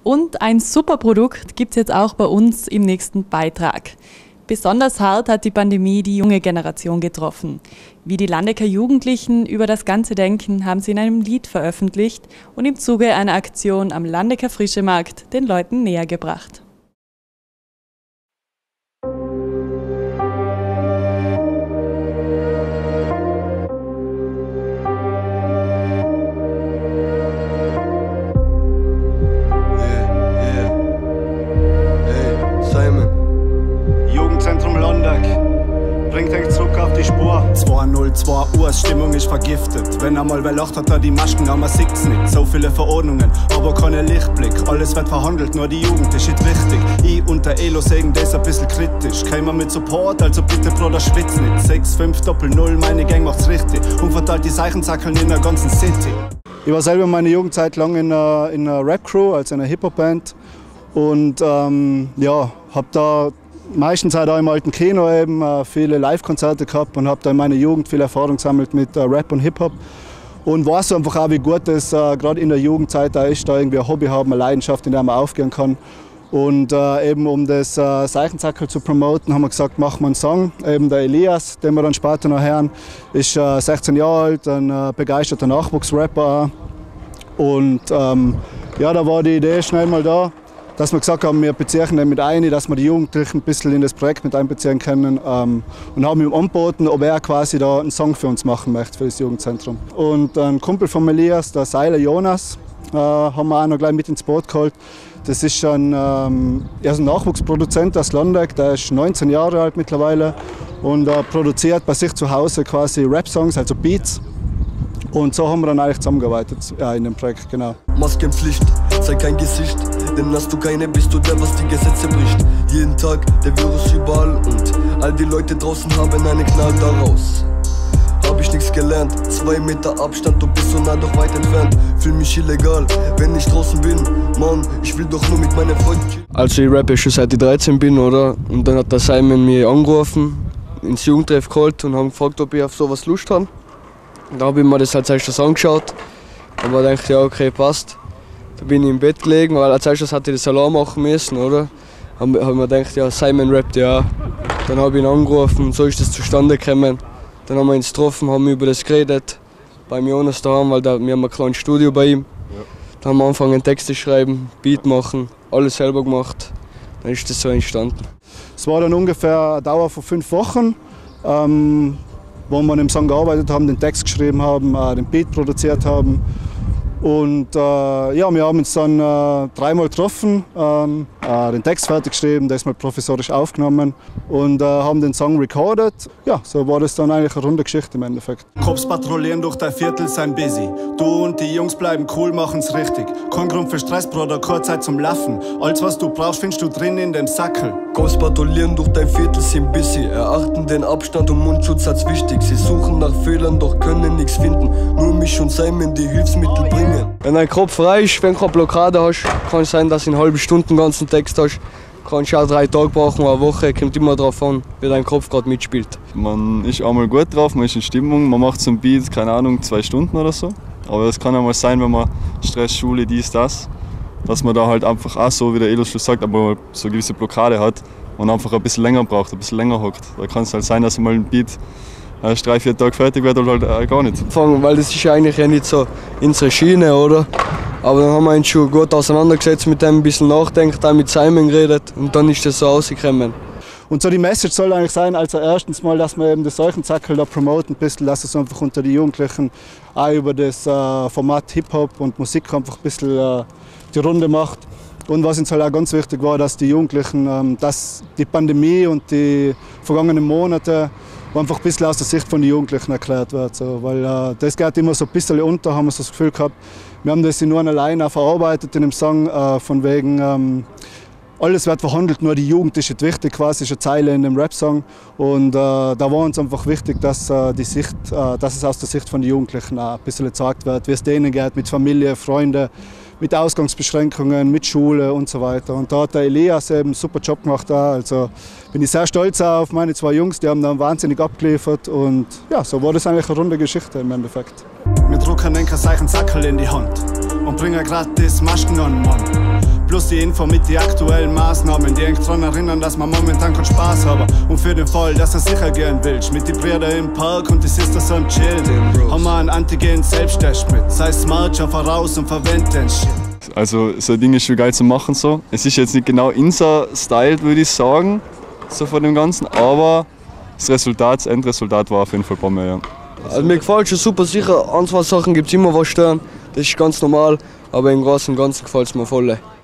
Und ein super Produkt gibt es jetzt auch bei uns im nächsten Beitrag. Besonders hart hat die Pandemie die junge Generation getroffen. Wie die Landecker Jugendlichen über das Ganze denken, haben sie in einem Lied veröffentlicht und im Zuge einer Aktion am Landecker Frischemarkt den Leuten näher gebracht. Bringt euch zurück auf die Spur. 202 Uhr, Stimmung ist vergiftet. Wenn einmal wer lacht, hat er die Masken, aber man sieht's nicht. So viele Verordnungen, aber kein Lichtblick. Alles wird verhandelt, nur die Jugend ist nicht wichtig. Ich und der Elo sägen das ein bisschen kritisch. Kämen mit Support, also bitte Bruder, schwitz nicht. 6-5-0-0, meine Gang macht's richtig. Und verteilt die Seichenzackeln in der ganzen City. Ich war selber meine Jugendzeit lang in einer Rap-Crew, also in einer Hip-Hop-Band. Und ja, hab da meistens auch im alten Kino eben viele Live-Konzerte gehabt und habe da in meiner Jugend viel Erfahrung gesammelt mit Rap und Hip-Hop. Und weiß einfach auch, wie gut es gerade in der Jugendzeit da ist, da irgendwie ein Hobby haben, eine Leidenschaft, in der man aufgehen kann. Und eben um das Seichenzackel zu promoten, haben wir gesagt, machen wir einen Song. Eben der Elias, den wir dann später noch hören, ist 16 Jahre alt, ein begeisterter Nachwuchsrapper. Und ja, da war die Idee schnell mal da, dass wir gesagt haben, wir beziehen den mit ein, dass wir die Jugendlichen ein bisschen in das Projekt mit einbeziehen können. Und haben ihm angeboten, ob er quasi da einen Song für uns machen möchte, für das Jugendzentrum. Und ein Kumpel von Elias, der Seiler Jonas, haben wir auch noch gleich mit ins Boot geholt. Das ist er ist ein Nachwuchsproduzent aus Landeck, der ist 19 Jahre alt mittlerweile und produziert bei sich zu Hause quasi Rap-Songs, also Beats. Und so haben wir dann eigentlich zusammengearbeitet in dem Projekt, genau. Maskenpflicht, sei kein Gesicht, denn hast du keine, bist du der, was die Gesetze bricht. Jeden Tag der Virus überall und all die Leute draußen haben einen Knall daraus. Hab ich nichts gelernt, 2 Meter Abstand, du bist so nah doch weit entfernt. Fühl mich illegal, wenn ich draußen bin, Mann, ich will doch nur mit meinen Freunden chillen. Also ich rappe schon seit ich 13 bin, oder? Und dann hat der Simon mich angerufen, ins Jugendtreff geholt und haben gefragt, ob ich auf sowas Lust habe. Da habe ich mir das als erstes angeschaut, aber ich dachte, ja okay, passt. Da bin ich im Bett gelegen, weil als erstes hatte ich das Alarm machen müssen, oder? Habe ich mir gedacht, ja Simon rappt ja. Dann habe ich ihn angerufen und so ist das zustande gekommen. Dann haben wir uns getroffen, haben über das geredet, beim Jonas daheim, weil wir haben ein kleines Studio bei ihm. Ja. Dann haben wir angefangen Texte schreiben, Beat machen, alles selber gemacht. Dann ist das so entstanden. Es war dann ungefähr eine Dauer von 5 Wochen. Wo wir an dem Song gearbeitet haben, den Text geschrieben haben, den Beat produziert haben. Und ja, wir haben uns dann 3-mal getroffen, den Text fertig geschrieben, das mal professorisch aufgenommen und haben den Song recorded. Ja, so war das dann eigentlich eine runde Geschichte im Endeffekt. Cops patrouillieren durch dein Viertel, sein busy. Du und die Jungs bleiben cool, machen's richtig. Kein Grund für Stress, Bruder, keine Zeit zum Lachen. Alles, was du brauchst, findest du drin in dem Sackel. Cops patrouillieren durch dein Viertel, sind busy. Erachten den Abstand und Mundschutz als wichtig. Sie suchen nach Fehlern, doch können nichts finden. Nur mich und Simon, die Hilfsmittel bringen. Wenn dein Kopf frei ist, wenn du keine Blockade hast, kann es sein, dass du in halbe Stunde den ganzen Text hast. Kannst auch 3 Tage brauchen, eine Woche, kommt immer darauf an, wie dein Kopf gerade mitspielt. Man ist einmal gut drauf, man ist in Stimmung, man macht so ein Beat, keine Ahnung, 2 Stunden oder so. Aber es kann einmal sein, wenn man Stress, Schule, dies, das, dass man da halt einfach auch so, wie der Elo schon sagt, aber so eine gewisse Blockade hat und einfach ein bisschen länger braucht, ein bisschen länger hockt. Da kann es halt sein, dass mal ein Beat erst 3-4 Tage fertig wird oder halt gar nicht. Weil das ist eigentlich ja nicht so unsere Schiene, oder? Aber dann haben wir uns schon gut auseinandergesetzt mit dem, ein bisschen nachdenkt, auch mit Simon geredet und dann ist das so rausgekommen. Und so die Message soll eigentlich sein, also erstens mal, dass wir eben das Seuchenzackel da promoten, ein bisschen, dass es einfach unter die Jugendlichen auch über das Format Hip-Hop und Musik einfach ein bisschen die Runde macht. Und was uns halt auch ganz wichtig war, dass die Jugendlichen, dass die Pandemie und die vergangenen Monate einfach ein bisschen aus der Sicht von den Jugendlichen erklärt wird. So, weil das geht immer so ein bisschen unter, haben wir so das Gefühl gehabt. Wir haben das in nur allein auch verarbeitet in dem Song, von wegen alles wird verhandelt, nur die Jugend ist nicht wichtig, quasi ist eine Zeile in dem Rap-Song. Und da war uns einfach wichtig, dass, dass es aus der Sicht von den Jugendlichen auch ein bisschen gezeigt wird, wie es denen geht, mit Familie, Freunden, mit Ausgangsbeschränkungen, mit Schule und so weiter. Und da hat der Elias eben einen super Job gemacht. Also bin ich sehr stolz auf meine 2 Jungs, die haben dann wahnsinnig abgeliefert. Und ja, so war das eigentlich eine runde Geschichte im Endeffekt. Wir drucken den Seichensackel in die Hand und bringen gratis Masken an, Mann. Plus Kurz die Info mit den aktuellen Maßnahmen, die eng dran erinnern, dass man momentan keinen Spaß haben. Und für den Fall, dass er sicher gern willst, mit die Brüder im Park und die Sisters am Chillen, haben wir einen Antigen-Selbsttest mit. Sei smart, schau voraus und verwend den Shit. Also so ein Ding ist schon geil zu machen so. Es ist jetzt nicht genau unser Style, würde ich sagen, so von dem Ganzen, aber das Endresultat war auf jeden Fall Bombe, ja. Also mir gefällt schon super, sicher, ein, zwei Sachen gibt es immer was stören, das ist ganz normal, aber im Großen und Ganzen gefällt es mir voll.